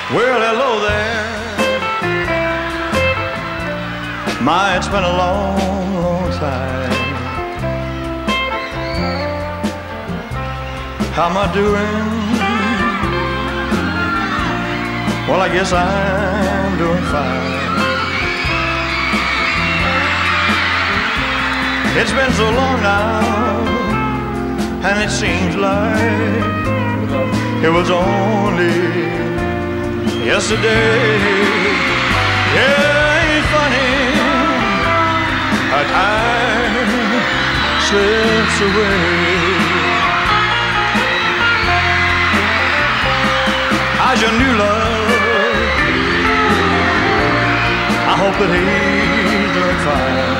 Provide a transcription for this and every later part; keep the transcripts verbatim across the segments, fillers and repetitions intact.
Well, hello there. My, it's been a long, long time. How am I doing? Well, I guess I'm doing fine. It's been so long now, and it seems like it was only yesterday. Yeah, ain't it funny how time slips away. How's your new love? I hope that he's doing fine.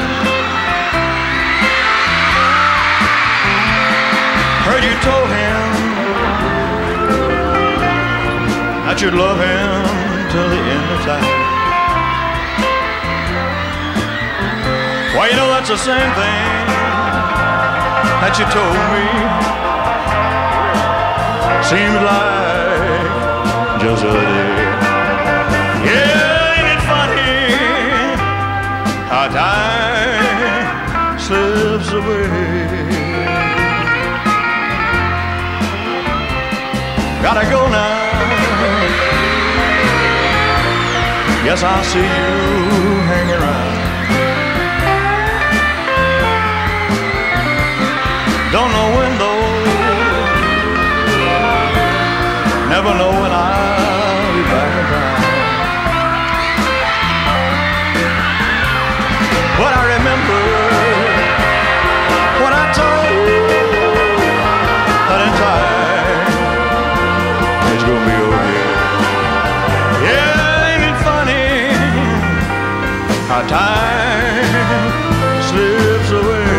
Heard you told him that you'd love him till the end of time. Well, you know that's the same thing that you told me. Seems like just the other day. Yeah, ain't it funny how time slips away. Gotta go now. Guess I'll see you hanging around. Don't know when though, never know when I'll be back in town. But I remember when I told you that in time it's gonna be over. Yeah, ain't it funny how time slips away.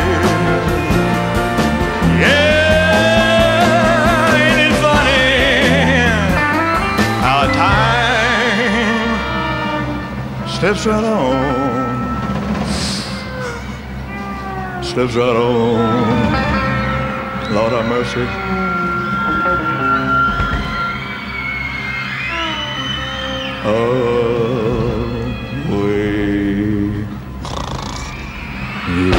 Yeah, ain't it funny how time slips right on, slips right on. Lord have mercy. Away. Yeah.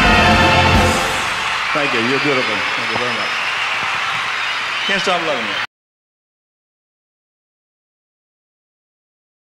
Thank you. You're beautiful. Thank you very much. Can't stop loving you.